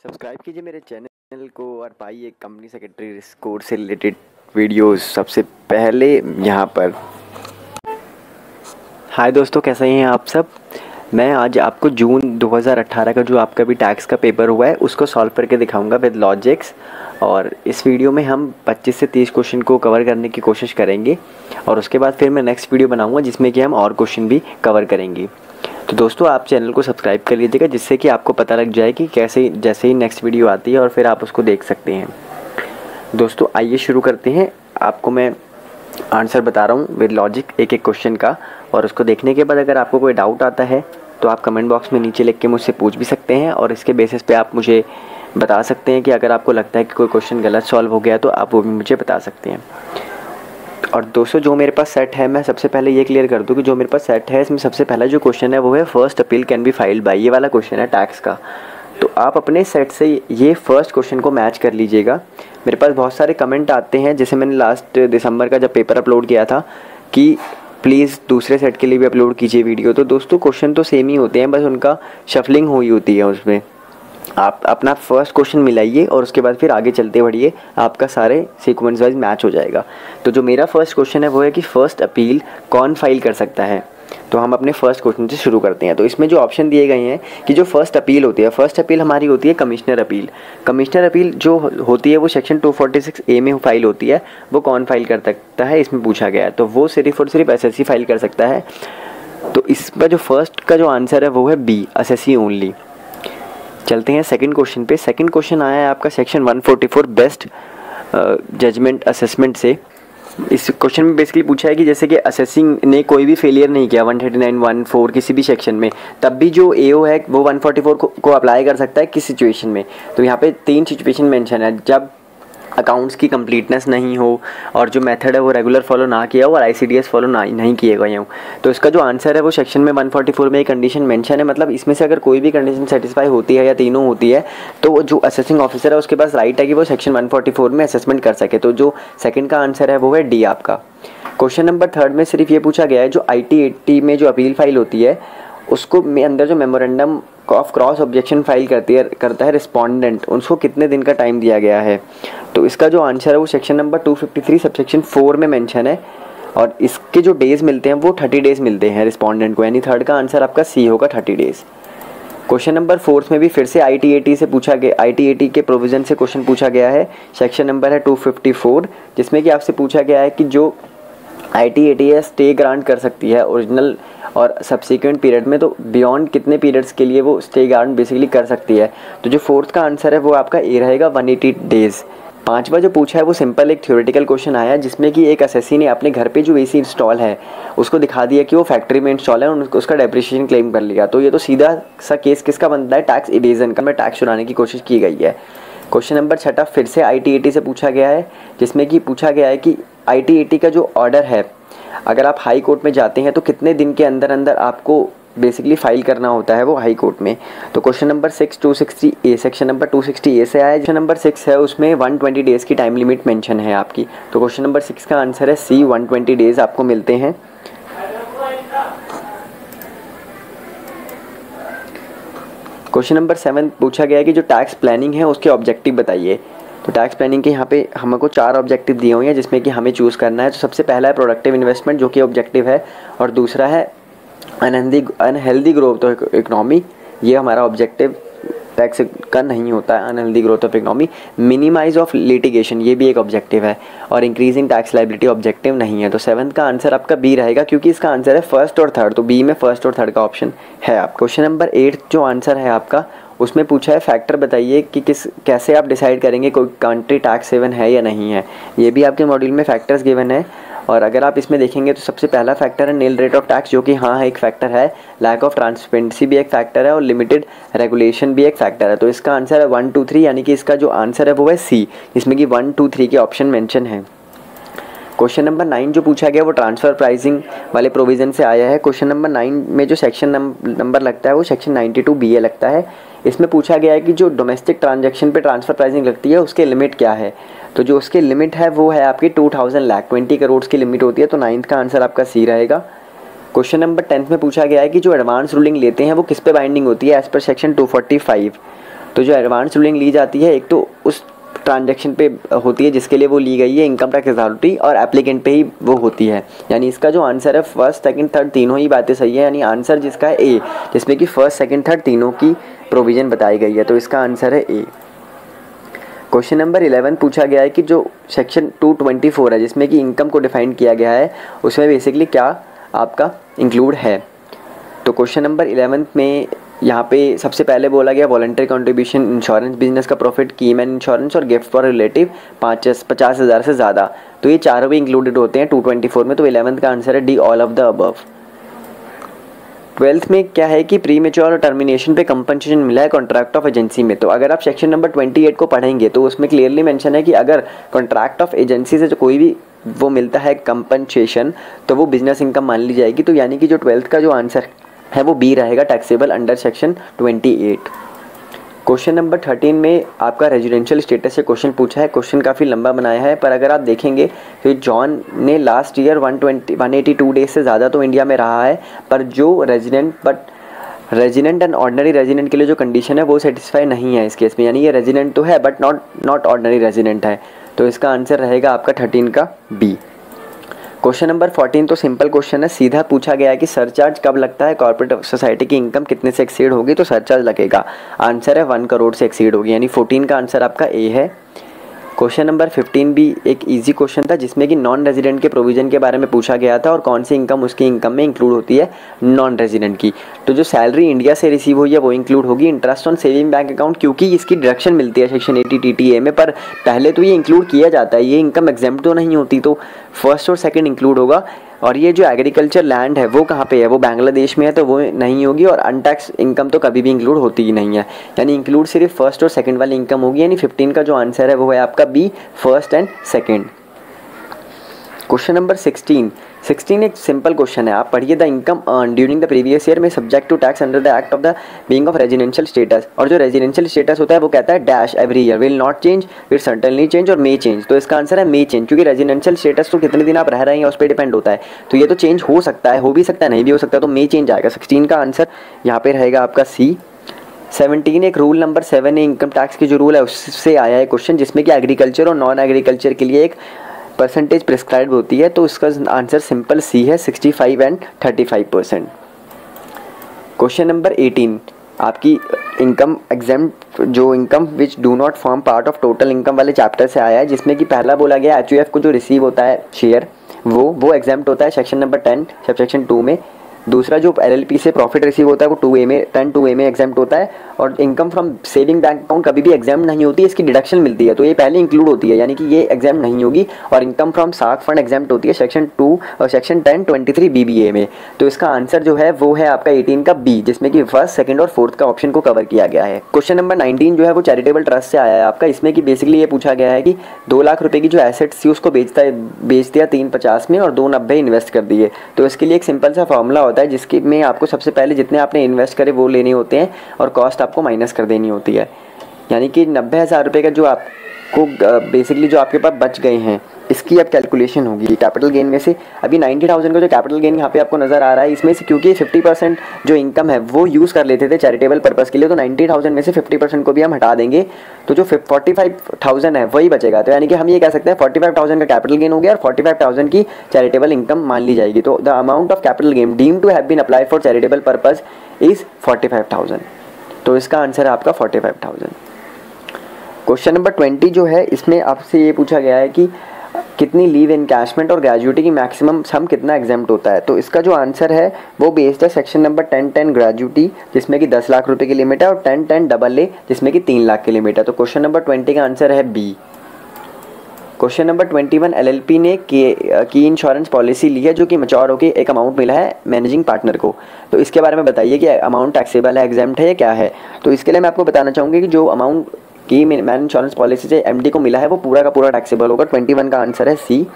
Subscribe कीजिए मेरे channel को और पाइए कंपनी सेक्रेटरी कोर्स से रिलेटेड वीडियोस सबसे पहले यहाँ पर। हाय दोस्तों, कैसे हैं आप सब। मैं आज आपको जून 2018 का जो आपका भी टैक्स का पेपर हुआ है उसको सॉल्व करके दिखाऊंगा विद लॉजिक्स। और इस वीडियो में हम 25 से 30 क्वेश्चन को कवर करने की कोशिश करेंगे और उसके बाद फिर मैं नेक्स्ट वीडियो बनाऊंगा जिसमें कि हम और क्वेश्चन भी कवर करेंगे। तो दोस्तों, आप चैनल को सब्सक्राइब कर लीजिएगा जिससे कि आपको पता लग जाए कि कैसे जैसे ही नेक्स्ट वीडियो आती है और फिर आप उसको देख सकते हैं। दोस्तों आइए शुरू करते हैं। आपको मैं आंसर बता रहा हूँ विद लॉजिक एक एक क्वेश्चन का, और उसको देखने के बाद अगर आपको कोई डाउट आता है तो आप कमेंट बॉक्स में नीचे लिख के मुझसे पूछ भी सकते हैं और इसके बेसिस पे आप मुझे बता सकते हैं कि अगर आपको लगता है कि कोई क्वेश्चन गलत सॉल्व हो गया तो आप वो भी मुझे बता सकते हैं। और दोस्तों, जो मेरे पास सेट है, मैं सबसे पहले ये क्लियर कर दूं कि जो मेरे पास सेट है इसमें सबसे पहला जो क्वेश्चन है वो है first appeal can be filed by, ये वाला क्वेश्चन है टैक्स का। तो आप अपने सेट से ये फर्स्ट क्वेश्चन को मैच कर लीजिएगा। मेरे पास बहुत सारे कमेंट आते हैं, जैसे मैंने लास्ट दिसंबर का जब पेपर अपलोड किया था कि प्लीज़ दूसरे सेट के लिए भी अपलोड कीजिए वीडियो। तो दोस्तों क्वेश्चन तो सेम ही होते हैं, बस उनका शफलिंग हुई होती है उसमें। आप अपना फर्स्ट क्वेश्चन मिलाइए और उसके बाद फिर आगे चलते बढ़िए, आपका सारे सीक्वेंस वाइज मैच हो जाएगा। तो जो मेरा फर्स्ट क्वेश्चन है वो है कि फ़र्स्ट अपील कौन फाइल कर सकता है। तो हम अपने फर्स्ट क्वेश्चन से शुरू करते हैं। तो इसमें जो ऑप्शन दिए गए हैं कि जो फर्स्ट अपील होती है, फर्स्ट अपील हमारी होती है कमिश्नर अपील। कमिश्नर अपील जो होती है वो सेक्शन 246A में फाइल होती है। वो कौन फाइल कर सकता है इसमें पूछा गया है, तो वो सिर्फ और सिर्फ एसएससी फाइल कर सकता है। तो इसका जो फर्स्ट का जो आंसर है वो है बी, एसएससी ओनली। चलते हैं सेकंड क्वेश्चन पे। सेकंड क्वेश्चन आया है आपका सेक्शन 144 बेस्ट जजमेंट असेसमेंट से। इस क्वेश्चन में बेसिकली पूछा है कि जैसे कि असेसिंग ने कोई भी फेलियर नहीं किया 139, 14 किसी भी सेक्शन में, तब भी जो एओ है वो 144 को अप्लाई कर सकता है किस सिचुएशन में। तो यहाँ पे 3 सिचुएशन मेंशन है, जब अकाउंट्स की कंप्लीटनेस नहीं हो और जो मेथड है वो रेगुलर फॉलो ना किया हो और आईसीडीएस फॉलो नहीं किए गए हों। तो इसका जो आंसर है वो सेक्शन में 144 में एक कंडीशन मेंशन है। मतलब इसमें से अगर कोई भी कंडीशन सेटिस्फाई होती है या तीनों होती है तो वो जो असेसिंग ऑफिसर है उसके पास राइट है कि वो सेक्शन 144 में असेसमेंट कर सके। तो जो सेकंड का आंसर है वो है डी आपका। क्वेश्चन नंबर 3 में सिर्फ ये पूछा गया है जो IT-80 में जो अपील फाइल होती है उसको में अंदर जो memorandum of cross objection file करता है रिस्पोंडेंट, उसको कितने दिन का टाइम दिया गया है। तो इसका जो आंसर है वो सेक्शन नंबर 253 सबसेक्शन 4 में मेंशन है और इसके जो डेज मिलते हैं वो 30 डेज मिलते हैं रिस्पोंडेंट को, यानी थर्ड का आंसर आपका सी होगा 30 डेज। क्वेश्चन नंबर 4 में भी फिर से IT-80 से पूछा गया, IT-80 के प्रोविज़न से क्वेश्चन पूछा गया है। सेक्शन नंबर है 254, जिसमें कि आपसे पूछा गया है कि जो IT-80 स्टे ग्रांट कर सकती है ओरिजिनल और सब्सिक्वेंट पीरियड में, तो बियॉन्ड कितने पीरियड्स के लिए वो स्टे ग्रांट बेसिकली कर सकती है। तो जो फोर्थ का आंसर है वो आपका ए रहेगा 180 डेज़। 5वां जो पूछा है वो सिंपल एक थ्योरेटिकल क्वेश्चन आया है जिसमें कि एक असेसी ने अपने घर पे जो एसी इंस्टॉल है उसको दिखा दिया कि वो फैक्ट्री में इंस्टॉल है और उसका डेप्रिसिएशन क्लेम कर लिया। तो ये तो सीधा सा केस किसका बनता है, टैक्स इवेजन का, में टैक्स चुराने की कोशिश की गई है। क्वेश्चन नंबर 6 फिर से IT-80 से पूछा गया है, जिसमें कि पूछा गया है कि IT-80 का जो ऑर्डर है अगर आप हाई कोर्ट में जाते हैं तो कितने दिन के अंदर अंदर आपको बेसिकली फाइल करना होता है वो हाई कोर्ट में। तो question number 6 260A, section number 260A से आया। क्वेश्चन नंबर 6 है उसमें 120 डेज़ की टाइम लिमिट मेंशन है आपकी। तो क्वेश्चन नंबर 6 का आंसर है सी, 120 डेज़ आपको मिलते हैं। क्वेश्चन नंबर 7 पूछा गया है कि जो टैक्स प्लानिंग है उसके ऑब्जेक्टिव बताइए। तो टैक्स प्लानिंग के यहाँ पे हमको 4 ऑब्जेक्टिव दिए हुए हैं जिसमें कि हमें चूज़ करना है। तो सबसे पहला है प्रोडक्टिव इन्वेस्टमेंट जो कि ऑब्जेक्टिव है, और दूसरा है अनहेल्दी ग्रोथ ऑफ इकोनॉमी, ये हमारा ऑब्जेक्टिव टैक्स का नहीं होता है, unhealthy growth of economy. Minimize of litigation ये भी एक ऑब्जेक्टिव है, और इंक्रीजिंग टैक्स लायबिलिटी ऑब्जेक्टिव नहीं है। तो 7th का आंसर आपका बी रहेगा क्योंकि इसका आंसर है फर्स्ट और थर्ड, तो बी में फर्स्ट और थर्ड का ऑप्शन है आप। क्वेश्चन नंबर 8 जो आंसर है आपका उसमें पूछा है फैक्टर बताइए कि कैसे आप डिसाइड करेंगे कोई कंट्री टैक्स हेवन है या नहीं है। ये भी आपके मॉड्यूल में फैक्टर्स गिवन है, और अगर आप इसमें देखेंगे तो सबसे पहला फैक्टर है नील रेट ऑफ टैक्स जो कि हाँ एक फैक्टर है, लैक ऑफ ट्रांसपेरेंसी भी एक फैक्टर है और लिमिटेड रेगुलेशन भी एक फैक्टर है। तो इसका आंसर है 1 2 3, यानी कि इसका जो आंसर है वो है सी, जिसमें कि 1 2 3 के ऑप्शन मेंशन है। क्वेश्चन नंबर 9 जो पूछा गया वो ट्रांसफ़र प्राइसिंग वाले प्रोविज़न से आया है। क्वेश्चन नंबर 9 में जो सेक्शन नंबर लगता है वो सेक्शन 92BA लगता है। इसमें पूछा गया है कि जो डोमेस्टिक ट्रांजैक्शन पे ट्रांसफ़र प्राइसिंग लगती है उसके लिमिट क्या है। तो जो उसकी लिमिट है वो है आपकी 2000 लाख, 20 करोड़ की लिमिट होती है। तो 9th का आंसर आपका सी रहेगा। क्वेश्चन नंबर 10 में पूछा गया है कि जो एडवांस रूलिंग लेते हैं वो किस पे बाइंडिंग होती है एज पर सेक्शन 245। तो जो एडवांस रूलिंग ली जाती है एक तो उस ट्रांजैक्शन पे होती है जिसके लिए वो ली गई है इनकम टैक्स अथॉरिटी, और एप्लीकेंट पे ही वो होती है। यानी इसका जो आंसर है फर्स्ट सेकंड थर्ड तीनों ही बातें सही है, यानी आंसर जिसका है ए, जिसमें कि फर्स्ट सेकंड थर्ड तीनों की प्रोविज़न बताई गई है, तो इसका आंसर है ए। क्वेश्चन नंबर 11 पूछा गया है कि जो सेक्शन 224 है जिसमें कि इनकम को डिफाइन किया गया है उसमें बेसिकली क्या आपका इंक्लूड है। तो क्वेश्चन नंबर 11 में यहाँ पे सबसे पहले बोला गया वॉलंटरी कंट्रीब्यूशन, इंश्योरेंस, बिजनेस का प्रॉफिट, कीम एंड इंश्योरेंस और गिफ्ट फॉर रिलेटिव 50,000 से ज़्यादा, तो ये चारों भी इंक्लूडेड होते हैं 224 में। तो 11th का आंसर है D, all of the above. 12th में क्या है कि प्री मेच्योर और टर्मिनेशन पे कंपनसेशन मिला है कॉन्ट्रैक्ट ऑफ एजेंसी में। तो अगर आप सेक्शन नंबर 28 को पढ़ेंगे तो उसमें क्लियरली मेंशन है कि अगर कॉन्ट्रैक्ट ऑफ एजेंसी से जो कोई भी वो मिलता है कंपनसेशन तो वो बिजनेस इनकम मान ली जाएगी। तो यानी कि जो 12th का जो आंसर है वो बी रहेगा, taxable under section 28। Question number 13 में आपका रेजिडेंशियल स्टेटस से क्वेश्चन पूछा है। क्वेश्चन काफ़ी लंबा बनाया है, पर अगर आप देखेंगे तो जॉन ने लास्ट ईयर 182 डेज से ज़्यादा तो इंडिया में रहा है, पर जो रेजिडेंट एंड ऑर्डिनरी रेजिडेंट के लिए जो कंडीशन है वो सेटिस्फाई नहीं है इस केस में, यानी ये रेजिडेंट तो है बट नॉट ऑर्डिनरी रेजिडेंट है। तो इसका आंसर रहेगा आपका 13 का बी। क्वेश्चन नंबर 14 तो सिंपल क्वेश्चन है, सीधा पूछा गया है कि सरचार्ज कब लगता है, कॉर्पोरेट सोसाइटी की इनकम कितने से एक्सीड होगी तो सरचार्ज लगेगा। आंसर है 1 करोड़ से एक्सीड होगी, यानी 14 का आंसर आपका ए है। क्वेश्चन नंबर 15 भी एक इजी क्वेश्चन था जिसमें कि नॉन रेजिडेंट के प्रोविजन के बारे में पूछा गया था और कौन सी इनकम उसकी इनकम में इंक्लूड होती है नॉन रेजिडेंट की। तो जो सैलरी इंडिया से रिसीव हुई है वो इंक्लूड होगी, interest on saving bank account क्योंकि इसकी डिडक्शन मिलती है सेक्शन 80 TTA में, पर पहले तो ये इंक्लूड किया जाता है, ये इनकम एग्जेम्प्ट तो नहीं होती, तो फर्स्ट और सेकेंड इंक्लूड होगा। और ये जो एग्रीकल्चर लैंड है वो कहाँ पे है, वो बांग्लादेश में है, तो वो नहीं होगी, और अनटैक्स इनकम तो कभी भी इंक्लूड होती ही नहीं है, यानी इंक्लूड सिर्फ फर्स्ट और सेकंड वाली इनकम होगी। यानी 15 का जो आंसर है वो है आपका B, first and second. Question number 16 एक सिंपल क्वेश्चन है, आप पढ़िए। The income earn during the previous year में subject to tax under the act of the being of residential status, और जो रेजिडेंशियल स्टेटस होता है वो कहता है dash every year, will not change, will certainly change और मे चेंज। तो इसका आंसर है मे चेंज, क्योंकि रेजिडेंशियल स्टेटस तो कितने दिन आप रह रहे हैं उस पर डिपेंड होता है, तो ये तो चेंज हो सकता है, हो भी सकता है, नहीं भी हो सकता, तो मे चेंज आएगा। 16 का आंसर यहाँ पे रहेगा आपका सी। 17 एक रूल नंबर 7 है, इनकम टैक्स की जो रूल है उससे आया है क्वेश्चन, जिसमें कि एग्रीकल्चर और नॉन एग्रीकल्चर के लिए एक परसेंटेज प्रिस्क्राइब होती है, तो इसका आंसर सिंपल सी है, 65 एंड 35%। क्वेश्चन नंबर 18 आपकी इनकम एग्जेम्प्ट, जो income which do not form part of total income वाले चैप्टर से आया है, जिसमें कि पहला बोला गया HUF को जो रिसीव होता है शेयर वो एग्जेम्प्ट होता है सेक्शन नंबर 10 सबसेक्शन 2 में। दूसरा जो LLP से प्रॉफिट रिसीव होता है वो 2A में 10(2)A में एग्जेम्प्ट होता है, और income from saving bank account कभी भी एग्जाम नहीं होती है, इसकी डिडक्शन मिलती है, तो ये पहले इंक्लूड होती है, यानी कि ये एग्जाम नहीं होगी। और इनकम फ्रॉम साख फंड एग्जाम्प्ट होती है सेक्शन 2 और सेक्शन 10(23) BBA में। तो इसका आंसर जो है वो है आपका 18 का बी, जिसमें कि फर्स्ट सेकंड और फोर्थ का ऑप्शन को कवर किया गया है। क्वेश्चन नंबर 19 जो है वो चैरिटेबल ट्रस्ट से आया है आपका, इसमें कि बेसिकली ये पूछा गया है कि 2 लाख रुपए की जो एसेट्स थी उसको बेच दिया 350 में और 290 इन्वेस्ट कर दिए। तो इसके लिए एक सिंपल सा फॉर्मूला होता है जिसके में आपको सबसे पहले जितने आपने इन्वेस्ट करे वो लेने होते हैं और कॉस्ट आपको माइनस कर देनी होती है, यानी कि 90,000 रुपये का जो आपको बेसिकली जो आपके पास बच गए हैं इसकी अब कैलकुलेशन होगी कैपिटल गेन में से। अभी 90,000 का जो कैपिटल गेन यहाँ पे आपको नज़र आ रहा है, इसमें से क्योंकि 50% जो इनकम है वो यूज़ कर लेते थे चैरिटेबल पर्पज़ के लिए, तो 90,000 में से 50% को भी हम हटा देंगे, तो जो 45,000 है वही बचेगा। तो यानी कि हम ये कह सकते हैं 45,000 का कैपिटल गेन हो गया और 45,000 की चैरिटेबल इनकम मान ली जाएगी। तो the amount of capital gain deemed to have been apply for charitable purpose is 45,000। तो इसका आंसर है आपका 45,000। क्वेश्चन नंबर 20 जो है इसमें आपसे ये पूछा गया है कि कितनी लीव इनकैशमेंट और ग्रेजुएटी की मैक्सिमम सम कितना एग्जेम्प्ट होता है। तो इसका जो आंसर है वो बेस्ड है सेक्शन नंबर 10(10) ग्रेजुएटी, जिसमें कि 10 लाख रुपए की लिमिट है, और 10(10) AA जिसमें कि 3 लाख की लिमिट है। तो क्वेश्चन नंबर 20 का आंसर है बी। क्वेश्चन नंबर 21 LLP ने की इंश्योरेंस पॉलिसी ली है जो कि मैच्योर होकर एक अमाउंट मिला है मैनेजिंग पार्टनर को। तो इसके बारे में बताइए कि अमाउंट टैक्सेबल है, एग्जेम्प्ट है या क्या है। तो इसके लिए मैं आपको बताना चाहूँगी कि जो amount keyman insurance policy से MD को मिला है वो पूरा का पूरा टैक्सेबल होगा। 21 का आंसर है सी।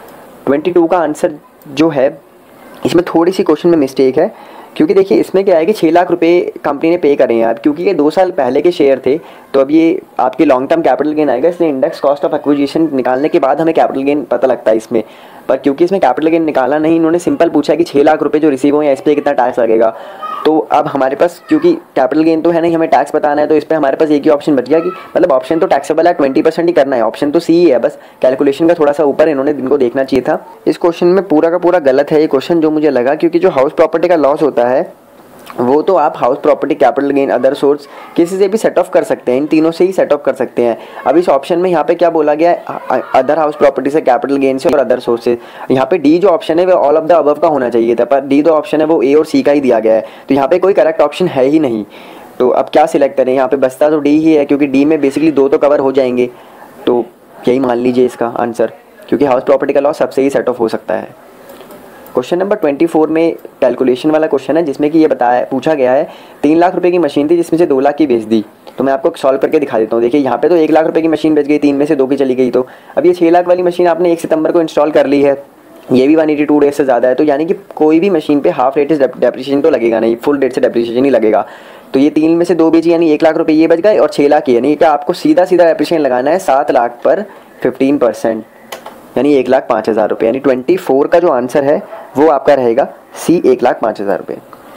22 का आंसर जो है इसमें थोड़ी सी क्वेश्चन में मिस्टेक है, क्योंकि देखिए इसमें क्या है कि 6 लाख रुपए कंपनी ने पे करे हैं आप, क्योंकि ये 2 साल पहले के शेयर थे, तो अब ये आपके लॉन्ग टर्म कैपिटल गेन आएगा, इसलिए इंडेक्स कॉस्ट ऑफ एक्विजिशन निकालने के बाद हमें कैपिटल गेन पता लगता है इसमें। पर क्योंकि इसमें कैपिटल गेन निकाला नहीं, इन्होंने सिंपल पूछा कि 6 लाख रुपए जो रिसीव हुए हैं इस पर कितना टैक्स लगेगा। तो अब हमारे पास क्योंकि कैपिटल गेन तो है नहीं, हमें टैक्स बताना है, तो इस पर हमारे पास एक ही ऑप्शन बच गया कि मतलब ऑप्शन तो टैक्सेबल है, 20% ही करना है, ऑप्शन तो सी ही है, बस कैलकुलेशन का थोड़ा सा ऊपर इन्होंने इनको देखना चाहिए था। इस क्वेश्चन में पूरा का पूरा गलत है ये क्वेश्चन जो मुझे लगा, क्योंकि जो हाउस प्रॉपर्टी का लॉस होता है वो तो आप house property, capital gain, other source किसी से भी सेट ऑफ कर सकते हैं, इन तीनों से ही सेट ऑफ कर सकते हैं। अब इस ऑप्शन में यहाँ पे क्या बोला गया है, अदर हाउस प्रॉपर्टी से, कैपिटल गेन से और अदर सोर्स से। यहाँ पे डी जो ऑप्शन है वो ऑल ऑफ द अबव का होना चाहिए था, पर डी जो ऑप्शन है वो ए और सी का ही दिया गया है, तो यहाँ पे कोई करेक्ट ऑप्शन है ही नहीं। तो अब क्या सिलेक्ट करें, यहाँ पे बचता तो डी ही है, क्योंकि डी में बेसिकली दो तो कवर हो जाएंगे, तो यही मान लीजिए इसका आंसर, क्योंकि हाउस प्रॉपर्टी का लॉस सबसे ही सेट ऑफ हो सकता है। क्वेश्चन नंबर 24 में कैलकुलेशन वाला क्वेश्चन है, जिसमें कि ये पूछा गया है 3 लाख रुपए की मशीन थी जिसमें से 2 लाख की बेच दी। तो मैं आपको सॉल्व करके दिखा देता हूँ। देखिए यहाँ पे तो 1 लाख रुपए की मशीन बेच गई, 3 में से 2 की चली गई। तो अब ये 6 लाख वाली मशीन आपने 1 सितंबर को इंस्टॉल कर ली है, ये भी 182 डेज से ज़्यादा है, तो यानी कि कोई भी मशीन पे हाफ रेट से डेप्रिसिएशन तो लगेगा नहीं, फुल रेट से डेप्रिसिएशन ही लगेगा। तो ये 3 में से 2 बेची, यानी 1 लाख रुपये ये बच गए और 6 लाख ये, यानी कि आपको सीधा सीधा डेप्रिसिएशन लगाना है 7 लाख पर 15%, यानी 1,05,000 रुपये। यानी 24 का जो आंसर है वो आपका रहेगा सी, 1,05,000 रुपये।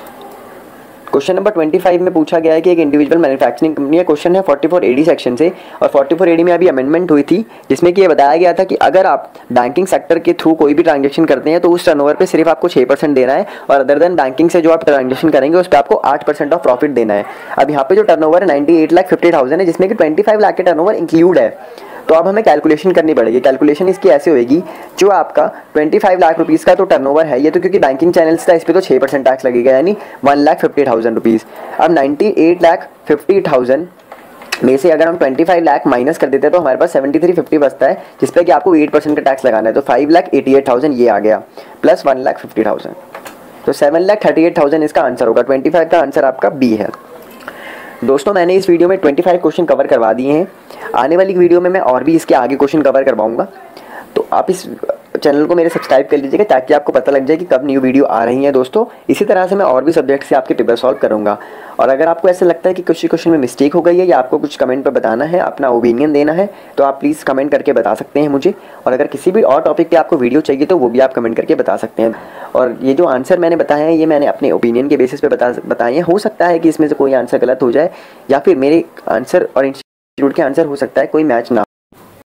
क्वेश्चन नंबर 25 में पूछा गया है कि एक इंडिविजुअल मैन्युफैक्चरिंग कंपनी है, क्वेश्चन है 44 एडी सेक्शन से, और 44 एडी में अभी अमेंडमेंट हुई थी जिसमें कि ये बताया गया था कि अगर आप बैंकिंग सेक्टर के थ्रू कोई भी ट्रांजेक्शन करते हैं तो उस टर्नओवर पे सिर्फ आपको 6% देना है, और अदर देन बैंकिंग से जो आप ट्रांजेक्शन करेंगे उस पर आपको 8% ऑफ प्रॉफिट देना है। अब यहाँ पे जो टर्नओवर है 98,50,000 है, जिसमें कि 25 लाख के टर्नओवर इंक्लूड है। तो अब हमें कैलकुलेशन करनी पड़ेगी। कैलकुलेशन इसकी ऐसे होएगी, जो आपका 25 लाख रुपीज़ का तो टर्नओवर है ये, तो क्योंकि बैंकिंग चैनल्स था इस पर तो 6% टैक्स लगेगा, यानी 1,50,000 रुपीज़। अब 98,50,000 में से अगर हम 25 लाख माइनस कर देते हैं तो हमारे पास 7350 बचता है, जिस पे कि आपको 8% का टैक्स लगाना है। तो 5,88,000 ये आ गया, प्लस 1,50,000, तो 7,38,000 इसका आंसर होगा। 25 का आंसर आपका बी है। दोस्तों मैंने इस वीडियो में 25 क्वेश्चन कवर करवा दिए हैं, आने वाली वीडियो में मैं और भी इसके आगे क्वेश्चन कवर करवाऊंगा, तो आप इस चैनल को मेरे सब्सक्राइब कर लीजिएगा ताकि आपको पता लग जाए कि कब न्यू वीडियो आ रही है। दोस्तों इसी तरह से मैं और भी सब्जेक्ट से आपके पेपर सॉल्व करूंगा, और अगर आपको ऐसा लगता है कि कुछ क्वेश्चन में मिस्टेक हो गई है या आपको कुछ कमेंट पर बताना है, अपना ओपिनियन देना है, तो आप प्लीज़ कमेंट करके बता सकते हैं मुझे, और अगर किसी भी और टॉपिक पे आपको वीडियो चाहिए तो वो भी आप कमेंट करके बता सकते हैं। और ये जो आंसर मैंने बताए हैं ये मैंने अपने ओपिनियन के बेसिस पे बताए हैं, हो सकता है कि इसमें से कोई आंसर गलत हो जाए, या फिर मेरे आंसर और इंस्टीट्यूट के आंसर हो सकता है कोई मैच ना